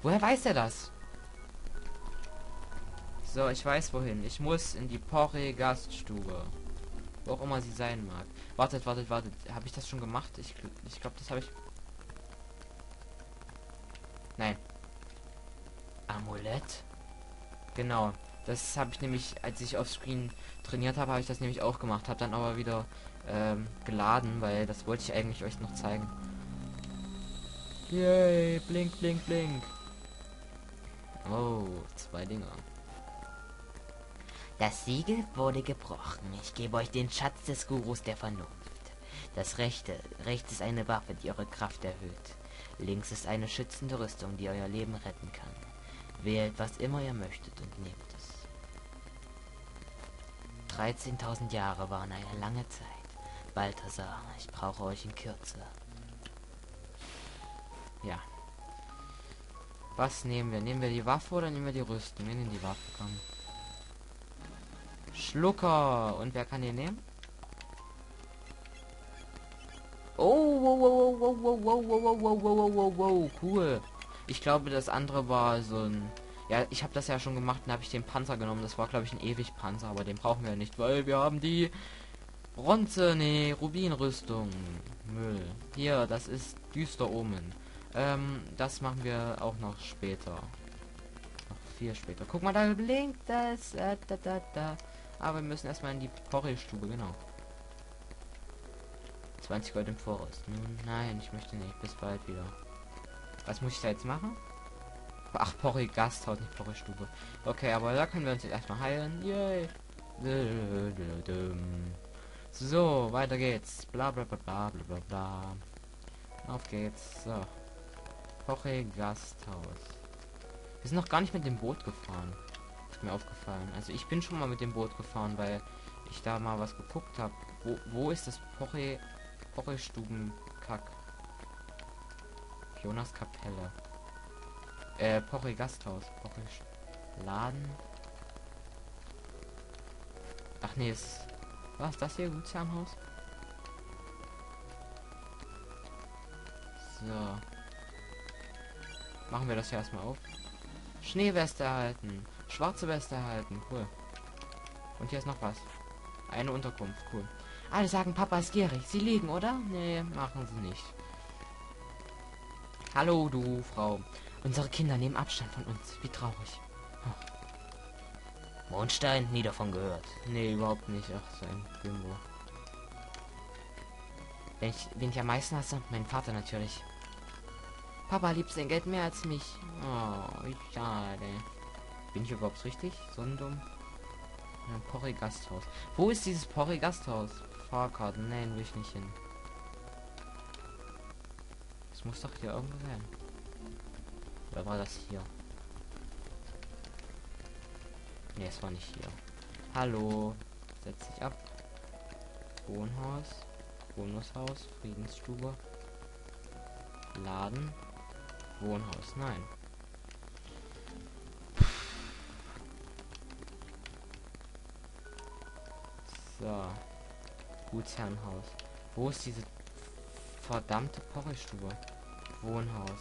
Woher weiß er das? So, ich weiß wohin. Ich muss in die Porre Gaststube. Wo auch immer sie sein mag. Wartet. Habe ich das schon gemacht? Ich glaube, das habe ich... Nein. Amulett? Genau. Das habe ich nämlich, als ich auf Screen trainiert habe, habe ich das nämlich auch gemacht. Habe dann aber wieder geladen, weil das wollte ich eigentlich euch noch zeigen. Yay, blink. Oh, 2 Dinger. Das Siegel wurde gebrochen. Ich gebe euch den Schatz des Gurus der Vernunft. Das rechts ist eine Waffe, die eure Kraft erhöht. Links ist eine schützende Rüstung, die euer Leben retten kann. Wählt, was immer ihr möchtet und nehmt es. 13.000 Jahre waren eine lange Zeit. Balthasar, ich brauche euch in Kürze. Ja. Was nehmen wir? Nehmen wir die Waffe oder nehmen wir die Rüstung? Wir nehmen die Waffe, komm. Schlucker. Und wer kann den nehmen? Oh, cool. Ich glaube, das andere war so ein... Ja, ich habe das ja schon gemacht und habe ich den Panzer genommen. Das war, glaube ich, ein Ewig-Panzer, aber den brauchen wir nicht, weil wir haben die Bronze, nee, Rubinrüstung. Müll. Hier, das ist düster Omen. Das machen wir auch noch später. Noch viel später. Guck mal, da blinkt das. Aber wir müssen erstmal in die Porrelstube, genau. 20 Gold im Voraus. Nein, ich möchte nicht. Bis bald wieder. Was muss ich da jetzt machen? Ach, Porri Gasthaus, nicht Porri Stube. Okay, aber da können wir uns jetzt erstmal heilen. Yay. So, weiter geht's. Bla bla bla bla bla bla bla. Auf geht's. So. Porri Gasthaus. Wir sind noch gar nicht mit dem Boot gefahren. Ist mir aufgefallen. Also ich bin schon mal mit dem Boot gefahren, weil ich da mal was geguckt habe. Wo ist das Porri Stubenkack? Jonas Kapelle. Porri Gasthaus. Porri Laden. Ach nee, ist... Was, das hier? Gutsherrenhaus? So. Machen wir das hier erstmal auf. Schneeweste erhalten. Schwarze Weste erhalten. Cool. Und hier ist noch was. Eine Unterkunft. Cool. Alle sagen, Papa ist gierig. Sie lügen, oder? Nee, machen sie nicht. Hallo, du Frau. Unsere Kinder nehmen Abstand von uns. Wie traurig. Mondstein, nie davon gehört. Nee, überhaupt nicht. Ach, so ein Bimbo. Wen ich am meisten hasse? Mein Vater natürlich. Papa liebt sein Geld mehr als mich. Oh, wie schade. Bin ich überhaupt richtig? Sonnendum? Ein Porri Gasthaus. Wo ist dieses Porri Gasthaus? Fahrkarten. Nein, will ich nicht hin. Das muss doch hier irgendwo sein. Oder war das hier? Ne, es war nicht hier. Hallo. Setz dich ab. Wohnhaus. Bonushaus. Friedensstube. Laden. Wohnhaus. Nein. So. Gutsherrenhaus. Wo ist diese verdammte Porrelstube? Wohnhaus.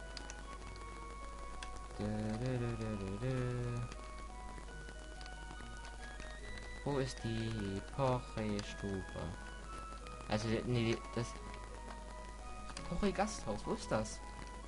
Wo ist die Porrelstube? Also, nee, das Porre Gasthaus, wo ist das?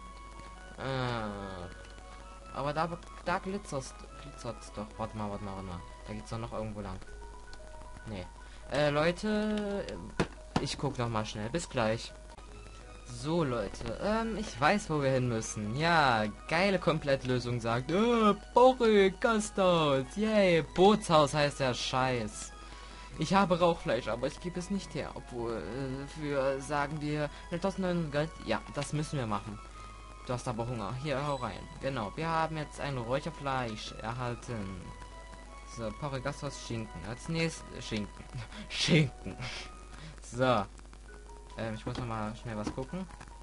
Aber da glitzert's doch. Warte mal. Da geht's doch noch irgendwo lang. Nee. Leute, ich guck noch mal schnell. Bis gleich. So, Leute, ich weiß, wo wir hin müssen. Ja, geile Komplettlösung sagt. Porre Gasthaus. Yay, Bootshaus heißt der Scheiß. Ich habe Rauchfleisch, aber ich gebe es nicht her. Obwohl, für, sagen wir, 1900 Gold. Ja, das müssen wir machen. Du hast aber Hunger. Hier, hau rein. Genau, wir haben jetzt ein Räucherfleisch erhalten. So, Porre Gasthaus Schinken. Als nächstes Schinken. Schinken. So. Ich muss noch mal schnell was gucken.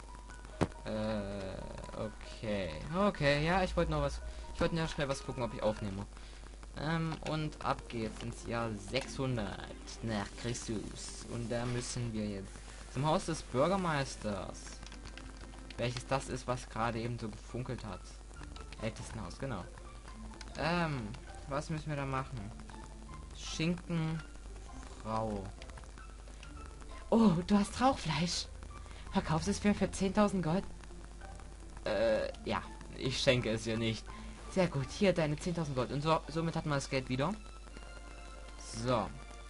Okay, ja, ich wollte noch schnell was gucken, ob ich aufnehme. Und ab geht's ins Jahr 600 nach Christus. Und da müssen wir jetzt zum Haus des Bürgermeisters. Welches das ist, was gerade eben so gefunkelt hat. ältesten Haus, genau. Was müssen wir da machen? Schinken, Frau. Oh, du hast Rauchfleisch. Verkaufst es für 10.000 Gold? Ja, ich schenke es dir nicht. Sehr gut, hier deine 10.000 Gold. Und somit hat man das Geld wieder. So.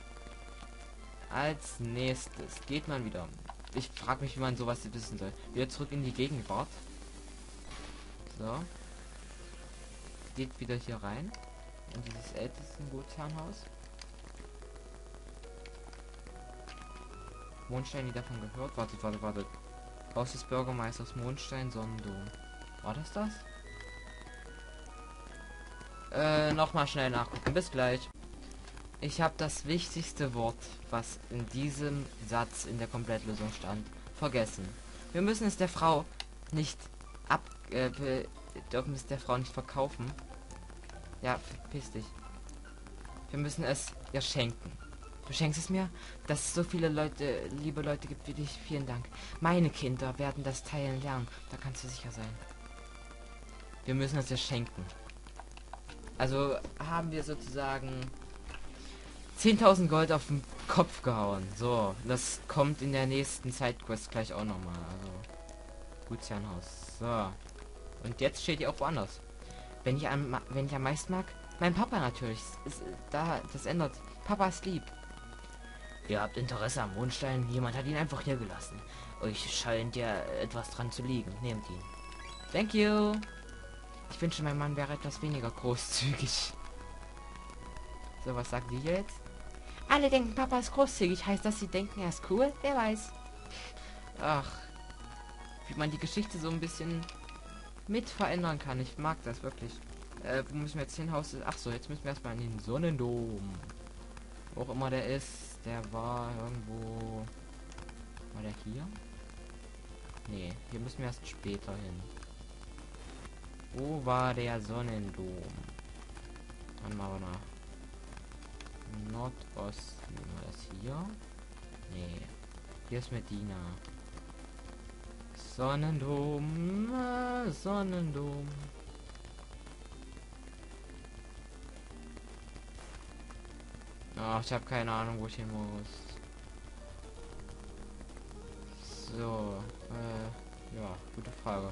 Als nächstes geht man wieder. Ich frage mich, wie man sowas wissen soll. Wieder zurück in die Gegenwart. So. Geht wieder hier rein. In dieses älteste Gutsherrenhaus. Mondstein, die davon gehört. Wartet. Haus des Bürgermeisters Mondstein, Sonnendom. War das? Nochmal schnell nachgucken. Bis gleich. Ich habe das wichtigste Wort, was in diesem Satz in der Komplettlösung stand, vergessen. Wir müssen es der Frau nicht dürfen es der Frau nicht verkaufen. Ja, verpiss dich. Wir müssen es ihr schenken. Du schenkst es mir, dass es so viele Leute, liebe Leute gibt wie dich. Vielen Dank. Meine Kinder werden das Teilen lernen. Da kannst du sicher sein. Wir müssen es ihr schenken. Also haben wir sozusagen 10.000 Gold auf den Kopf gehauen. So, das kommt in der nächsten Sidequest gleich auch nochmal. Also, Gutsherrenhaus. So. Und jetzt steht ihr auch woanders. Wenn ich am meisten mag, mein Papa natürlich. Das ändert. Papa ist lieb. Ihr habt Interesse am Mondstein? Jemand hat ihn einfach hier gelassen. Euch scheint ja etwas dran zu liegen. Nehmt ihn. Thank you. Ich wünsche, mein Mann wäre etwas weniger großzügig. So, was sagt die jetzt? Alle denken, Papa ist großzügig. Heißt das, sie denken, er ist cool? Wer weiß. Ach. Wie man die Geschichte so ein bisschen mit verändern kann. Ich mag das wirklich. Wo müssen wir jetzt hin? Ach so, jetzt müssen wir erstmal in den Sonnendom. Wo auch immer der ist. Der war irgendwo... War der hier? Nee, hier müssen wir erst später hin. Wo war der Sonnendom? Dann machen wir nach Nordosten. War das hier? Nee. Hier ist Medina. Sonnendom. Sonnendom. Ach, ich habe keine Ahnung, wo ich hin muss. So. Ja, gute Frage.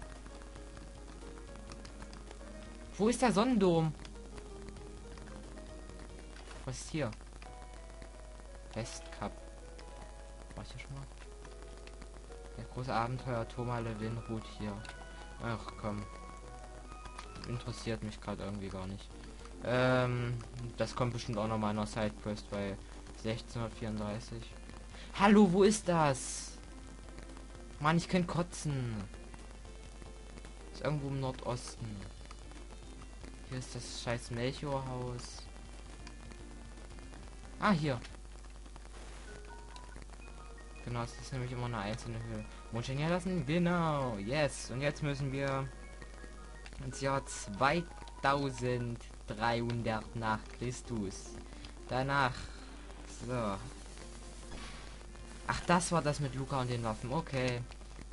Wo ist der Sonnendom? Was ist hier? Westkap. War ich hier schon mal? Der große Abenteuer Thomas Levin ruht hier. Ach komm. Interessiert mich gerade irgendwie gar nicht. Das kommt bestimmt auch noch mal in einer Sidequest bei 1634. Hallo, wo ist das? Mann, ich könnte kotzen. Ist irgendwo im Nordosten. Hier ist das scheiß Melchior-Haus. Ah, hier. Genau, es ist nämlich immer eine einzelne Höhe. Mondstein herlassen? Genau, yes. Und jetzt müssen wir ins Jahr 2300 nach Christus. Danach. So. Ach, das war das mit Luca und den Waffen. Okay.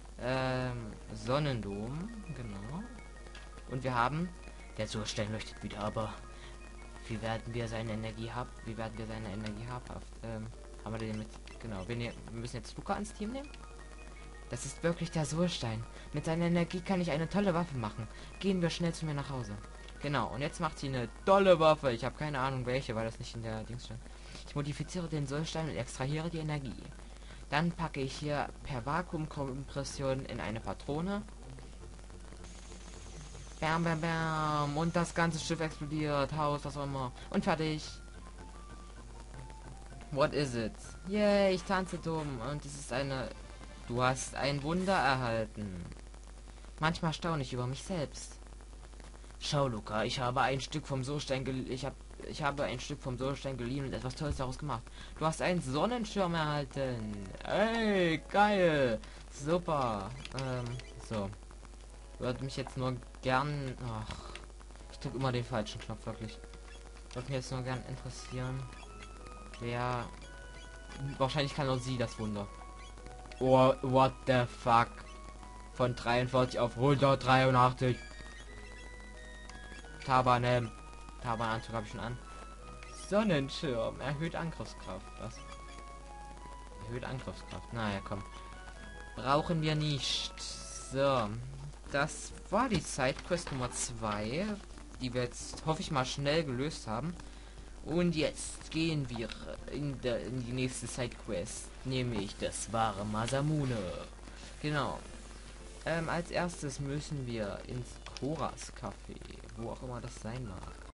Sonnendom. Genau. Und wir haben... Der Surstein leuchtet wieder, aber wie werden wir seine Energie haben? Haben wir den mit... Genau, wir müssen jetzt Luca ans Team nehmen. Das ist wirklich der Surstein. Mit seiner Energie kann ich eine tolle Waffe machen. Gehen wir schnell zu mir nach Hause. Genau, und jetzt macht sie eine tolle Waffe. Ich habe keine Ahnung welche, weil das nicht in der Dings stand. Ich modifiziere den Surstein und extrahiere die Energie. Dann packe ich hier per Vakuumkompression in eine Patrone. Bam, bam, bam. Und das ganze Schiff explodiert. Haus, was auch immer. Und fertig. What is it? Yay, ich tanze dumm. Und es ist eine... Du hast ein Wunder erhalten. Manchmal staune ich über mich selbst. Schau, Luca, ich habe ein Stück vom Surstein ich habe ein Stück vom Surstein geliehen und etwas Tolles daraus gemacht. Du hast einen Sonnenschirm erhalten. Ey, geil. Super. So. Würde mich jetzt nur gern... Ach, ich drücke immer den falschen Knopf, wirklich. Würde mich jetzt nur gern interessieren, wer... Wahrscheinlich kann auch sie das Wunder. Oh, what the fuck? Von 43 auf 183. Tabanem. Tabananzug habe ich schon an. Sonnenschirm. Erhöht Angriffskraft. Was? Erhöht Angriffskraft. Naja, komm. Brauchen wir nicht. So. Das war die Sidequest Nummer 2, die wir jetzt, hoffe ich mal, schnell gelöst haben. Und jetzt gehen wir in die nächste Sidequest, nämlich das wahre Masamune. Genau. Als erstes müssen wir ins Koras Café, wo auch immer das sein mag.